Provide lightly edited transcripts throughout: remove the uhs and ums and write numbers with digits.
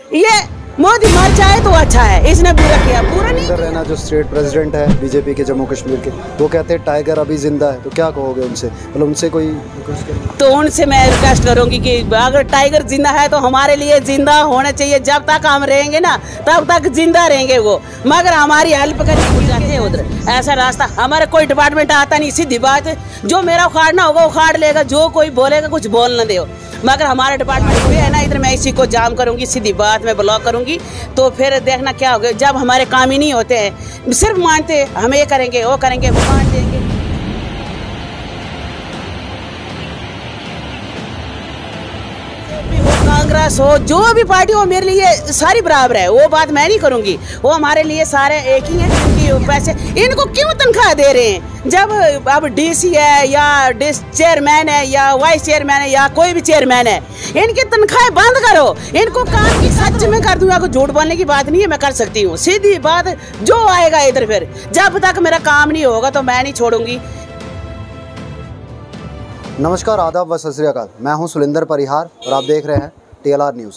ये मोदी मर जाए तो अच्छा है, इसने बुरा किया, बुरा नहीं। रहना जो स्टेट प्रेसिडेंट है बीजेपी के जम्मू कश्मीर के, वो कहते हैं टाइगर अभी जिंदा है, तो क्या कहोगे उनसे? मतलब उनसे कोई तो उनसे मैं रिक्वेस्ट करूंगी कि अगर टाइगर जिंदा है तो हमारे लिए जिंदा होना चाहिए। जब तक हम रहेंगे ना तब तक जिंदा रहेंगे वो, मगर हमारी हेल्प करनी उधर। ऐसा रास्ता हमारा कोई डिपार्टमेंट आता नहीं, सीधी बात है। जो मेरा उखाड़ना होगा उखाड़ लेगा, जो कोई बोलेगा कुछ बोल न दे, मगर हमारा डिपार्टमेंट भी है ना इधर, मैं इसी को जाम करूंगी, सीधी बात मैं ब्लॉक करूंगी। तो फिर देखना क्या होगा, जब हमारे काम ही नहीं होते हैं, सिर्फ मानते हम ये करेंगे वो करेंगे, वो मान देंगे। कांग्रेस हो, जो भी पार्टी हो, मेरे लिए सारी बराबर है, वो बात मैं नहीं करूंगी। वो हमारे लिए सारे एक ही हैं। क्योंकि पैसे इनको क्यों तनख्वाह दे रहे हैं? जब अब डीसी है या चेयरमैन है या वाइस चेयरमैन है या कोई भी चेयरमैन है, इनकी तनख्वाहें बंद करो, इनको काम की सच में कर दूंगा। कोई झूठ बोलने की बात नहीं है, मैं कर सकती हूँ, सीधी बात। जो आएगा इधर, फिर जब तक मेरा काम नहीं होगा तो मैं नहीं छोड़ूंगी। नमस्कार, आदाब व सत श्री अकाल। मैं हूं सुलिंदर परिहार और आप देख रहे हैं TLR न्यूज़।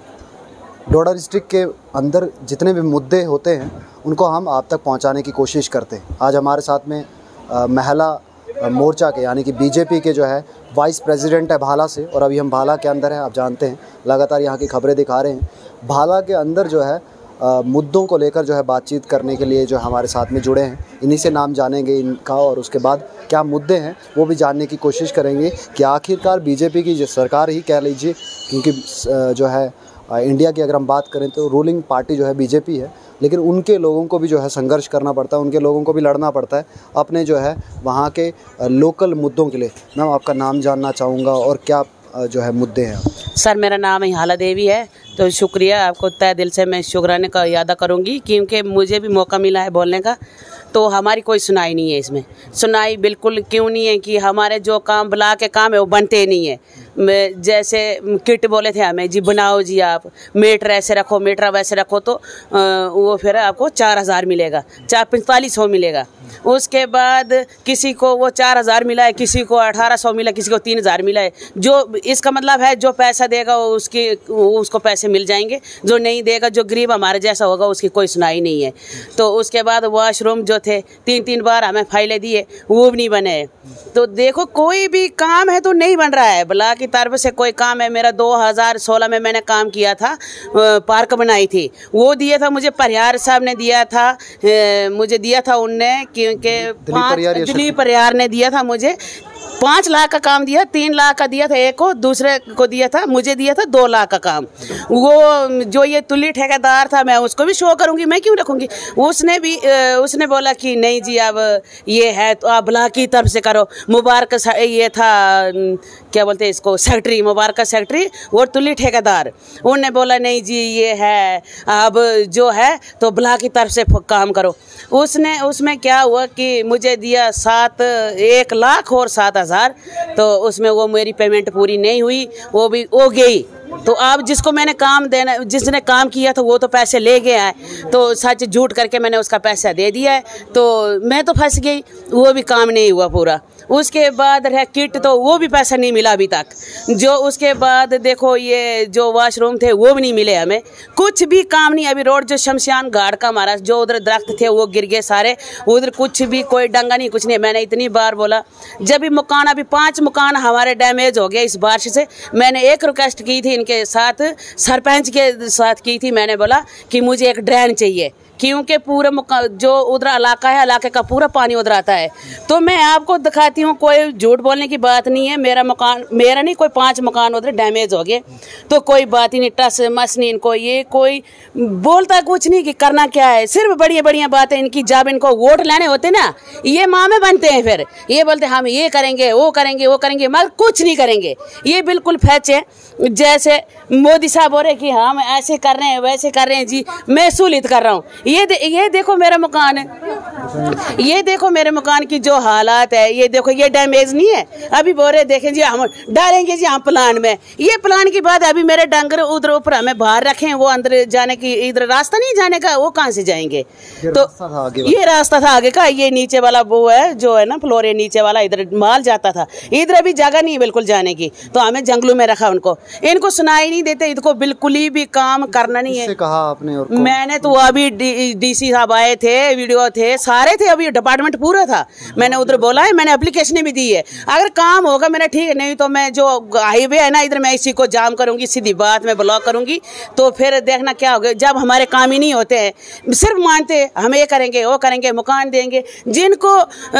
डोडा डिस्ट्रिक्ट के अंदर जितने भी मुद्दे होते हैं उनको हम आप तक पहुंचाने की कोशिश करते हैं। आज हमारे साथ में महिला मोर्चा के यानी कि बीजेपी के जो है वाइस प्रेसिडेंट है भाला से, और अभी हम भाला के अंदर हैं। आप जानते हैं लगातार यहाँ की खबरें दिखा रहे हैं। भाला के अंदर जो है मुद्दों को लेकर जो है बातचीत करने के लिए जो हमारे साथ में जुड़े हैं, इन्हीं से नाम जानेंगे इनका, और उसके बाद क्या मुद्दे हैं वो भी जानने की कोशिश करेंगे कि आखिरकार बीजेपी की जो सरकार ही कह लीजिए, क्योंकि जो है इंडिया की अगर हम बात करें तो रूलिंग पार्टी जो है बीजेपी है, लेकिन उनके लोगों को भी जो है संघर्ष करना पड़ता है, उनके लोगों को भी लड़ना पड़ता है अपने जो है वहाँ के लोकल मुद्दों के लिए। मैम, आपका नाम जानना चाहूँगा और क्या जो है मुद्दे हैं? सर, मेरा नाम हाला देवी है। तो शुक्रिया, आपको तहे दिल से मैं शुक्राने का यादा करूंगी, क्योंकि मुझे भी मौका मिला है बोलने का। तो हमारी कोई सुनाई नहीं है, इसमें सुनाई बिल्कुल क्यों नहीं है कि हमारे जो काम बुला के काम है वो बनते नहीं है। जैसे किट बोले थे हमें, जी बनाओ जी, आप मीटर ऐसे रखो, मीटर वैसे रखो, तो वो फिर आपको 4000 मिलेगा, 4500 मिलेगा। उसके बाद किसी को वो 4000 मिला है, किसी को 1800 मिला, किसी को 3000 मिला है। जो इसका मतलब है जो पैसा देगा उसको पैसे मिल जाएंगे, जो नहीं देगा, जो गरीब हमारे जैसा होगा, उसकी कोई सुनाई नहीं है। तो उसके बाद वॉशरूम जो थे 3 बार हमें फाइलें दिए, वो भी नहीं बने। तो देखो, कोई भी काम है तो नहीं बन रहा है। ब्लॉक की तरफ से कोई काम है, मेरा 2016 में मैंने काम किया था, पार्क बनाई थी, वो दिया था मुझे, परिहार साहब ने दिया था, मुझे दिया था उनने, क्योंकि दिलीप परिहार ने दिया था मुझे। 5 लाख का काम दिया, 3 लाख का दिया था एक को, दूसरे को दिया था, मुझे दिया था 2 लाख का काम। वो जो ये तुल्ली ठेकेदार था, मैं उसको भी शो करूंगी, मैं क्यों रखूंगी। उसने बोला कि नहीं जी, अब ये है तो आप ब्लॉक की तरफ से करो। मुबारक ये था, क्या बोलते हैं इसको, सेक्रेटरी, मुबारक सेक्रेटरी और तुल्ली ठेकेदार, उनने बोला नहीं जी ये है, अब जो है तो ब्लॉक की तरफ से काम करो। उसमें क्या हुआ कि मुझे दिया 1 लाख और 7,000, तो उसमें वो मेरी पेमेंट पूरी नहीं हुई, वो भी हो गई। तो अब जिसको मैंने काम देना, जिसने काम किया था वो तो पैसे ले गया है, तो सच झूठ करके मैंने उसका पैसा दे दिया है, तो मैं तो फंस गई, वो भी काम नहीं हुआ पूरा। उसके बाद रहा किट, तो वो भी पैसा नहीं मिला अभी तक। जो उसके बाद देखो ये जो वॉशरूम थे वो भी नहीं मिले हमें, कुछ भी काम नहीं। अभी रोड जो शमशान घाट का हमारा, जो उधर दरख्त थे वो गिर गए सारे, उधर कुछ भी कोई डंगा नहीं, कुछ नहीं। मैंने इतनी बार बोला, जब भी मकान, अभी 5 मकान हमारे डैमेज हो गया इस बारिश से। मैंने एक रिक्वेस्ट की थी इनके साथ, सरपंच के साथ की थी, मैंने बोला कि मुझे एक ड्रेन चाहिए, क्योंकि पूरा जो उधर इलाका है, इलाके का पूरा पानी उधर आता है। तो मैं आपको दिखाती हूँ, कोई झूठ बोलने की बात नहीं है। मेरा नहीं, कोई 5 मकान उधर डैमेज हो गए, तो कोई बात ही नहीं, टस मस नहीं। इनको ये कोई बोलता कुछ नहीं कि करना क्या है, सिर्फ बढ़िया बातें इनकी। जब इनको वोट लेने होते ना, ये मामे बनते हैं, फिर ये बोलते हम ये करेंगे, वो करेंगे, वो करेंगे, मगर कुछ नहीं करेंगे। ये बिल्कुल फैचे, जैसे मोदी साहब बोल रहे कि हम ऐसे कर रहे हैं, वैसे कर रहे हैं जी, मैं सहूलियत कर रहा हूँ। ये देखो मेरा मकान है, ये देखो मेरे मकान की जो हालात है, ये देखो ये डैमेज नहीं है। अभी बोल रहे देखें जी हम डालेंगे जी हम प्लान में, ये प्लान की बात अभी मेरे डंगर उधर ऊपर हमें बाहर रखे हैं, वो अंदर जाने की इधर रास्ता नहीं जाने का, वो कहाँ से जाएंगे? तो ये रास्ता था आगे का, ये नीचे वाला वो है जो है ना फ्लोर, ये नीचे वाला इधर माल जाता था, इधर अभी जगह नहीं बिल्कुल जाने की, तो हमें जंगलों में रखा उनको। इनको सुनाई नहीं देते, इनको बिल्कुल ही भी काम करना नहीं है। कहा आपने? और मैंने तो अभी डीसी साहब आए थे, वीडियो थे, सारे थे, अभी डिपार्टमेंट पूरा था, मैंने उधर बोला है, मैंने एप्लीकेशन भी दी है। अगर काम होगा मेरा ठीक है, नहीं तो मैं जो हाईवे है ना इधर मैं इसी को जाम करूंगी, सीधी बात मैं ब्लॉक करूंगी। तो फिर देखना क्या होगा, जब हमारे काम ही नहीं होते हैं, सिर्फ मानते हम ये करेंगे वो करेंगे, मकान देंगे जिनको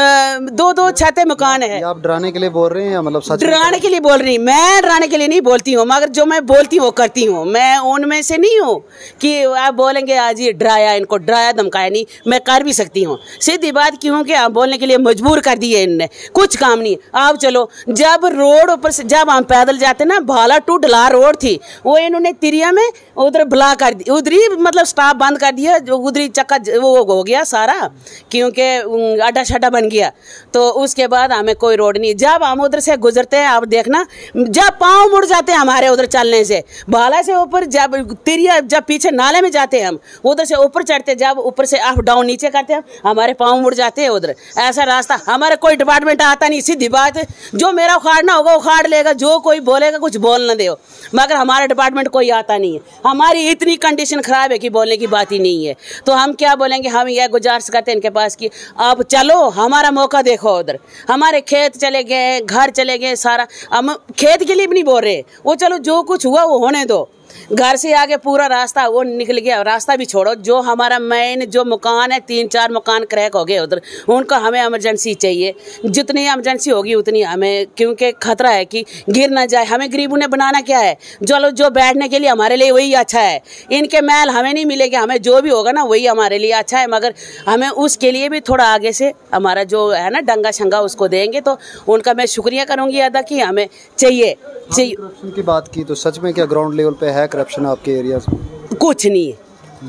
2-2 छतें मकान है। आप डराने के लिए बोल रहे हैं या मतलब सच? डराने के लिए बोल रही, मैं डराने के लिए नहीं बोलती हूँ, मगर जो मैं बोलती हूँ वो करती हूँ। मैं उनमें से नहीं हूँ कि आप बोलेंगे आज ये डराया, इनको डराया धमकाया, नहीं, मैं कर भी सकती हूँ। सीधी बात क्यों कि आप बोलने के लिए मजबूर कर दिए इनने, कुछ काम नहीं। आप चलो, जब रोड ऊपर से जब हम पैदल जाते ना, भाला टू ढला रोड थी, वो इन्होंने तिरिया में उधर ब्ला कर दी, उधरी मतलब स्टाफ बंद कर दिया, जो उधरी चक्का वो हो गया सारा, क्योंकि अड्डा शड्डा बन गया। तो उसके बाद हमें कोई रोड नहीं, जब हम उधर से गुजरते हैं आप देखना, जब पाँव मुड़ जाते हैं हमारे उधर चलने से, भाला से ऊपर जब तिरिया, जब पीछे नाले में जाते हैं हम, उधर से ऊपर चढ़ते, जब ऊपर से अप डाउन नीचे करते हैं हमारे पाँव मुड़ जाते हैं उधर। ऐसा रास्ता हमारा कोई डिपार्टमेंट आता नहीं, सीधी बात। जो मेरा उखाड़ना होगा उखाड़ लेगा, जो कोई बोलेगा कुछ बोल न दे, मगर हमारा डिपार्टमेंट कोई आता नहीं है। हमारी इतनी कंडीशन खराब है कि बोलने की बात ही नहीं है। तो हम क्या बोलेंगे, हम यह गुजारिश करते हैं इनके पास कि आप चलो, हमारा मौका देखो। उधर हमारे खेत चले गए, घर चले गए, सारा हम खेत के लिए भी नहीं बोल रहे, वो चलो जो कुछ हुआ वो होने दो। घर से आगे पूरा रास्ता वो निकल गया, रास्ता भी छोड़ो, जो हमारा मेन जो मकान है, 3-4 मकान क्रैक हो गए उधर, उनका हमें इमरजेंसी चाहिए। जितनी इमरजेंसी होगी उतनी हमें, क्योंकि खतरा है कि गिर ना जाए। हमें गरीबों ने बनाना क्या है, चलो जो बैठने के लिए हमारे लिए वही अच्छा है, इनके महल हमें नहीं मिलेगा, हमें जो भी होगा ना वही हमारे लिए अच्छा है, मगर हमें उसके लिए भी थोड़ा आगे से हमारा जो है ना डंगा शंगा उसको देंगे, तो उनका मैं शुक्रिया करूँगी अदा कि हमें चाहिए। करप्शन की बात की तो सच में क्या ग्राउंड लेवल पे है करप्शन आपके एरिया से? कुछ नहीं है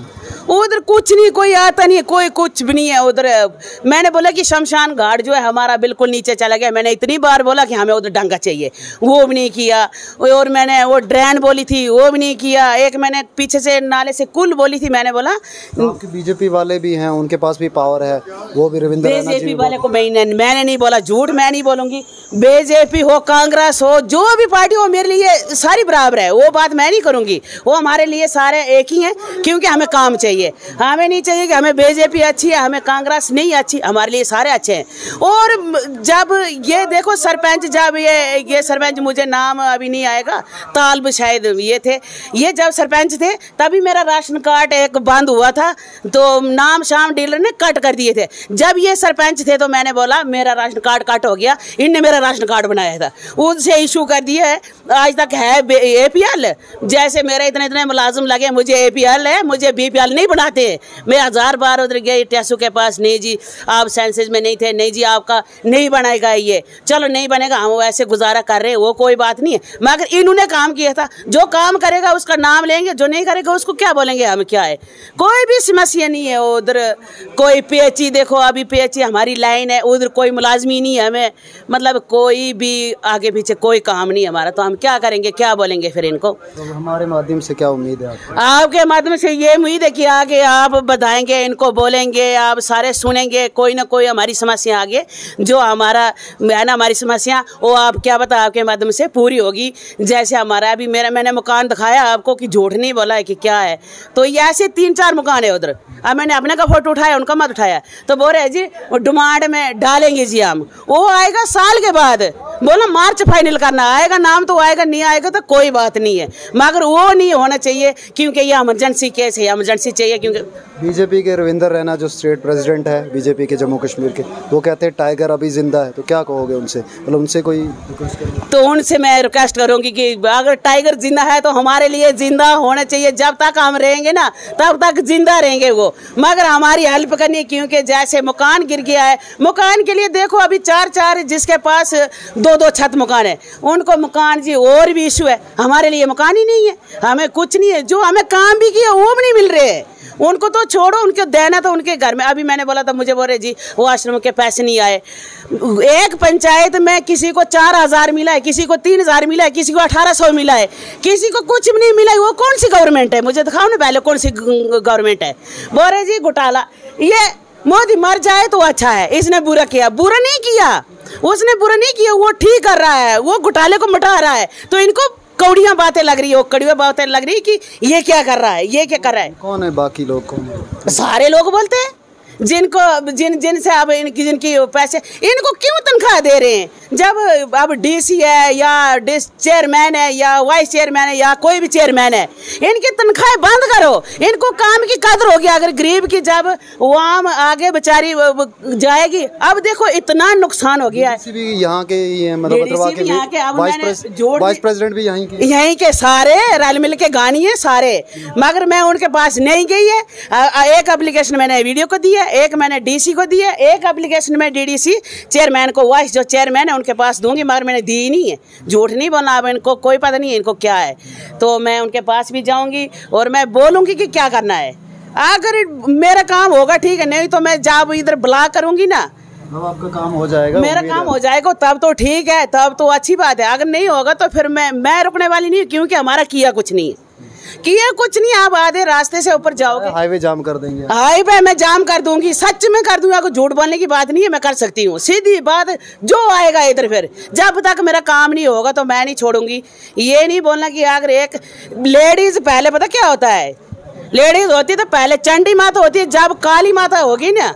उधर, कुछ नहीं, कोई आता नहीं है, कोई कुछ भी नहीं है उधर। मैंने बोला कि शमशान घाट जो है हमारा बिल्कुल नीचे चला गया, मैंने इतनी बार बोला कि हमें उधर डंगा चाहिए, वो भी नहीं किया। और मैंने वो ड्रेन बोली थी, वो भी नहीं किया। एक मैंने पीछे से नाले से कुल बोली थी, मैंने बोला बीजेपी वाले भी हैं, उनके पास भी पावर है, वो भी रविंद्र बीजेपी वाले को मैंने नहीं बोला, झूठ मैं नहीं बोलूंगी। बीजेपी हो, कांग्रेस हो, जो भी पार्टी हो, मेरे लिए सारी बराबर है, वो बात मैं नहीं करूंगी। वो हमारे लिए सारे एक ही हैं, क्योंकि हमें काम चाहिए। हमें नहीं चाहिए कि हमें बीजेपी अच्छी है, हमें कांग्रेस नहीं अच्छी, हमारे लिए सारे अच्छे हैं। और जब ये देखो सरपंच, जब ये सरपंच, मुझे नाम अभी नहीं आएगा, तालब शायद ये थे, ये जब सरपंच थे तभी मेरा राशन कार्ड एक बंद हुआ था, तो नाम शाम डीलर ने कट कर दिए थे। जब ये सरपंच थे तो मैंने बोला मेरा राशन कार्ड कट हो गया, इनने मेरा राशन कार्ड बनाया था, उनसे इशू कर दिया है, आज तक है APL। जैसे मेरे इतने मुलाजिम लगे, मुझे APL है, मुझे BPL नहीं बनाते। मैं 1000 बार उधर गए टेसू के पास, नहीं जी आप सेंसेस में नहीं थे, नहीं जी आपका नहीं बनाएगा, ये चलो नहीं बनेगा, हम वैसे गुजारा कर रहे हैं, वो कोई बात नहीं है। मगर इन्होंने काम किया था, जो काम करेगा उसका नाम लेंगे, जो नहीं करेगा उसको क्या बोलेंगे, हम क्या है। कोई भी समस्या नहीं है उधर। कोई PHE देखो, अभी PHE हमारी लाइन है, उधर कोई मुलाजमी नहीं है हमें, मतलब कोई भी आगे पीछे कोई काम नहीं हमारा, तो हम क्या करेंगे, क्या बोलेंगे फिर इनको। तो हमारे माध्यम से क्या उम्मीद है आपके माध्यम से? ये उम्मीद है कि आगे आप बताएंगे, इनको बोलेंगे, आप सारे सुनेंगे, कोई ना कोई हमारी समस्या आगे जो हमारा है ना, हमारी समस्या वो आप क्या बता आपके माध्यम से पूरी होगी। जैसे हमारा अभी मैंने मकान दिखाया आपको कि झूठ नहीं बोला है कि क्या है, तो ये ऐसे 3-4 मकान है उधर। अब मैंने अपने का फोटो उठाया, उनका मत उठाया, तो बोल रहे जी वो डिमांड में डालेंगे जी हम, वो आएगा साल के बाद, बोला मार्च फाइनल करना, आएगा नाम तो आएगा, नहीं आएगा तो कोई बात नहीं है, मगर वो नहीं होना चाहिए, क्योंकि ये इमरजेंसी केस है, इमरजेंसी चाहिए। क्योंकि बीजेपी के रविंद्र रैना जो स्टेट प्रेसिडेंट है बीजेपी के जम्मू कश्मीर के, वो कहते हैं टाइगर अभी जिंदा है, तो क्या कहोगे उनसे? मतलब उनसे कोई तो उनसे मैं रिक्वेस्ट करूंगी कि अगर टाइगर जिंदा है तो हमारे लिए जिंदा होना चाहिए, जब तक हम रहेंगे ना तब तक जिंदा रहेंगे वो, मगर हमारी हेल्प करनी, क्योंकि जैसे मकान गिर गया है, मकान के लिए देखो अभी 4-4 जिसके पास 2-2 छत मकान है, उनको मकान जी और भी इशू है, हमारे लिए मकान ही नहीं है, हमें कुछ नहीं है, जो हमें काम भी किया वो भी नहीं मिल रहे है। उनको तो छोड़ो, उनको देना तो उनके घर में। अभी मैंने बोला था, मुझे बोल रहे जी वो आश्रम के पैसे नहीं आए। एक पंचायत में किसी को 4000 मिला है, किसी को 3000 मिला है, किसी को 1800 मिला है, किसी को कुछ भी नहीं मिला है। वो कौन सी गवर्नमेंट है? मुझे दिखाओ ना पहले कौन सी गवर्नमेंट है। बोल रहे जी घोटाला, ये मोदी मर जाए तो अच्छा है, इसने बुरा किया। बुरा नहीं किया, उसने बुरा नहीं किया, वो ठीक कर रहा है, वो घोटाले को मिटा रहा है। तो इनको कौड़ियां बातें लग रही है, कड़वी बातें लग रही है कि ये क्या कर रहा है, ये क्या कर रहा है। कौन है बाकी लोग? कौन है? सारे लोग बोलते हैं जिनको जिनसे अब जिनकी पैसे, इनको क्यों तनख्वाह दे रहे हैं? जब अब डीसी है या चेयरमैन है या वाइस चेयरमैन है या कोई भी चेयरमैन है, इनकी तनख्वाहें बंद करो। इनको काम की कदर होगी। अगर गरीब की जब वाम आगे बेचारी जाएगी, अब देखो इतना नुकसान हो गया है। भी यहाँ के वाइस प्रेसिडेंट भी यहीं के सारे रल मिल के गानी है सारे, मगर मैं उनके पास नहीं गई है। एक एप्लीकेशन मैंने वीडियो को दी है, एक मैंने डीसी को दी है, एक एप्लीकेशन में डीडीसी चेयरमैन को, वाइस जो चेयरमैन है उनके पास दूंगी, मगर मैंने दी ही नहीं है। झूठ नहीं बोलना, अब इनको कोई पता नहीं है इनको क्या है। तो मैं उनके पास भी जाऊंगी और मैं बोलूंगी कि क्या करना है। अगर मेरा काम होगा ठीक है, नहीं तो मैं जब इधर ब्लॉक करूंगी ना, आपका काम हो जाएगा, मेरा काम हो जाएगा, तब तो ठीक है, तब तो अच्छी बात है। अगर नहीं होगा तो फिर मैं रुकने वाली नहीं, क्योंकि हमारा किया कुछ नहीं है, किया कुछ नहीं। आप आधे रास्ते से ऊपर जाओगे, हाईवे जाम कर देंगे। हाईवे मैं जाम कर दूंगी, सच में कर दूंगा। झूठ बोलने की बात नहीं है, मैं कर सकती हूँ, सीधी बात। जो आएगा इधर, फिर जब तक मेरा काम नहीं होगा तो मैं नहीं छोड़ूंगी। ये नहीं बोलना कि अगर एक लेडीज, पहले पता क्या होता है, लेडीज होती है तो पहले चंडी माता होती है, जब काली माता होगी ना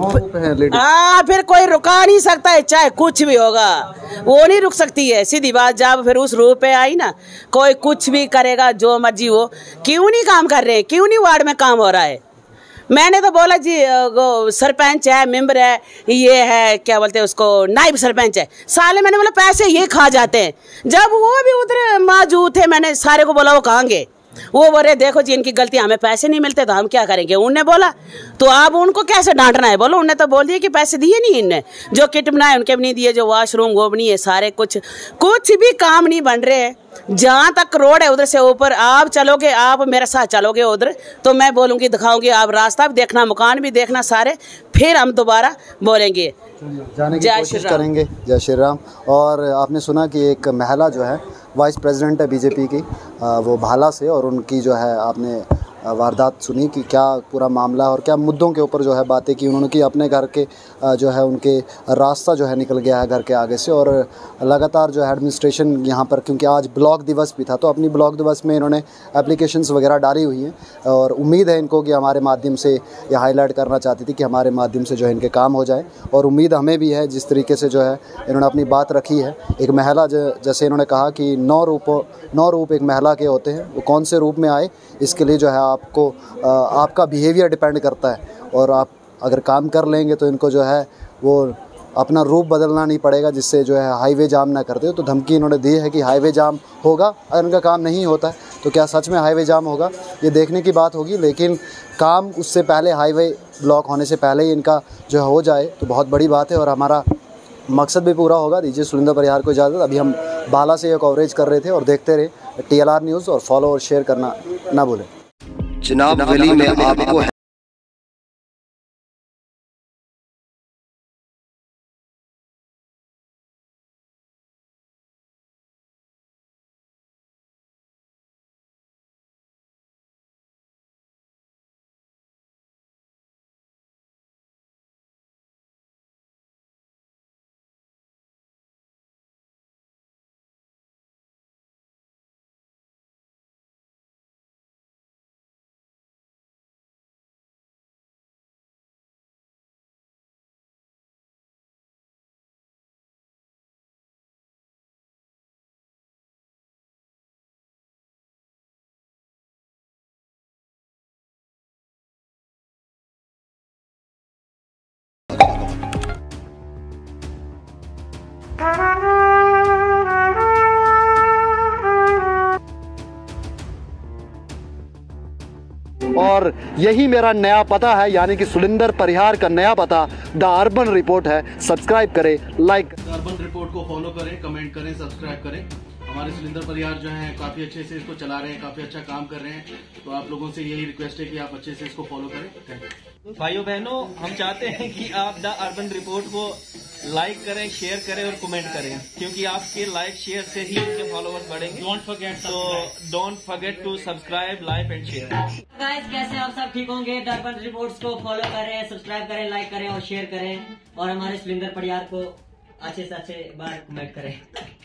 फिर कोई रुका नहीं सकता है, चाहे कुछ भी होगा, वो नहीं रुक सकती है। सीधी बात, जब फिर उस रूप पे आई ना, कोई कुछ भी करेगा, जो मर्जी हो। क्यों नहीं काम कर रहे हैं? क्यों नहीं वार्ड में काम हो रहा है? मैंने तो बोला जी सरपंच है, मेंबर है, ये है क्या बोलते हैं उसको, नायब सरपंच है। साले मैंने बोला पैसे ये खा जाते हैं। जब वो भी उधर मौजूद थे, मैंने सारे को बोला वो कहाँ गए? वो बोले देखो जी इनकी गलती, हमें पैसे नहीं मिलते तो हम क्या करेंगे। उनने बोला तो आप उनको कैसे डांटना है? बोलो, उनने तो बोल दिया कि पैसे दिए नहीं इनने, जो किट बनाए उनके भी नहीं दिए, जो वॉशरूम वो भी नहीं है, सारे कुछ भी काम नहीं बन रहे हैं। जहाँ तक रोड है उधर से ऊपर आप चलोगे, आप मेरे साथ चलोगे उधर, तो मैं बोलूँगी, दिखाऊंगी, आप रास्ता भी देखना, मकान भी देखना सारे, फिर हम दोबारा बोलेंगे, जाने की कोशिश करेंगे। जय श्री राम। और आपने सुना कि एक महिला जो है वाइस प्रेसिडेंट है बीजेपी की, वो भाला से, और उनकी जो है आपने वारदात सुनी कि क्या पूरा मामला और क्या मुद्दों के ऊपर जो है बातें की उन्होंने की। अपने घर के जो है उनके रास्ता जो है निकल गया है घर के आगे से, और लगातार जो है एडमिनिस्ट्रेशन यहाँ पर, क्योंकि आज ब्लॉक दिवस भी था, तो अपनी ब्लॉक दिवस में इन्होंने एप्लीकेशंस वगैरह डाली हुई हैं, और उम्मीद है इनको कि हमारे माध्यम से ये हाईलाइट करना चाहती थी कि हमारे माध्यम से जो है इनके काम हो जाए। और उम्मीद हमें भी है, जिस तरीके से जो है इन्होंने अपनी बात रखी है। एक महिला जैसे इन्होंने कहा कि 9 रूप एक महिला के होते हैं, वो कौन से रूप में आए इसके लिए जो है आपको आपका बिहेवियर डिपेंड करता है, और आप अगर काम कर लेंगे तो इनको जो है वो अपना रूप बदलना नहीं पड़ेगा, जिससे जो है हाईवे जाम ना करते हो। तो धमकी इन्होंने दी है कि हाईवे जाम होगा, अगर इनका काम नहीं होता है तो क्या सच में हाईवे जाम होगा, ये देखने की बात होगी। लेकिन काम उससे पहले, हाईवे ब्लॉक होने से पहले ही इनका जो है हो जाए तो बहुत बड़ी बात है, और हमारा मकसद भी पूरा होगा। दीजिए सुलिंदर परिहार को इजाज़त। अभी हम बाला से ये कवरेज कर रहे थे, और देखते रहे TLR न्यूज़, और फॉलो और शेयर करना ना भूलें। जनाब वली में आपको और यही मेरा नया पता है, यानी कि सुलिंदर परिहार का नया पता द अर्बन रिपोर्ट है। सब्सक्राइब करें, लाइक। अर्बन रिपोर्ट को फॉलो करें, कमेंट करें, सब्सक्राइब करें। हमारे सुलिंदर परिहार जो हैं काफी अच्छे से इसको चला रहे हैं, काफी अच्छा काम कर रहे हैं। तो आप लोगों से यही रिक्वेस्ट है कि आप अच्छे से इसको फॉलो करें। Thank you. भाइयों बहनों, हम चाहते हैं कि आप द अर्बन रिपोर्ट को लाइक करें, शेयर करें और कमेंट करें, क्योंकि आपके लाइक शेयर से ही इनके फॉलोअर्स बढ़ेंगे। Don't forget to subscribe, like and share. Guys, कैसे आप सब ठीक होंगे? द अर्बन रिपोर्ट्स को फॉलो करें, सब्सक्राइब करें, लाइक करें और शेयर करें, और हमारे सुलिंदर परिहार को अच्छे से अच्छे बार कमेंट करें।